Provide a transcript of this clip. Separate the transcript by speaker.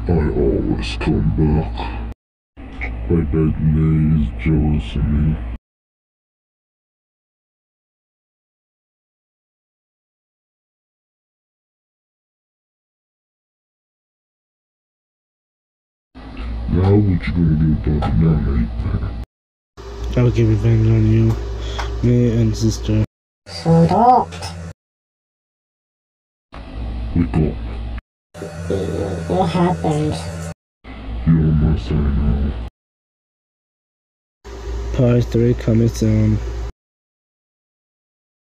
Speaker 1: I always come back. My bad name is jealous of me. Now what you gonna do about it now, mate?
Speaker 2: I will get revenge on you, me and sister.
Speaker 3: Shut up.
Speaker 1: Wake up.
Speaker 3: What happened?
Speaker 1: You're on my side now.
Speaker 2: Part 3 coming soon.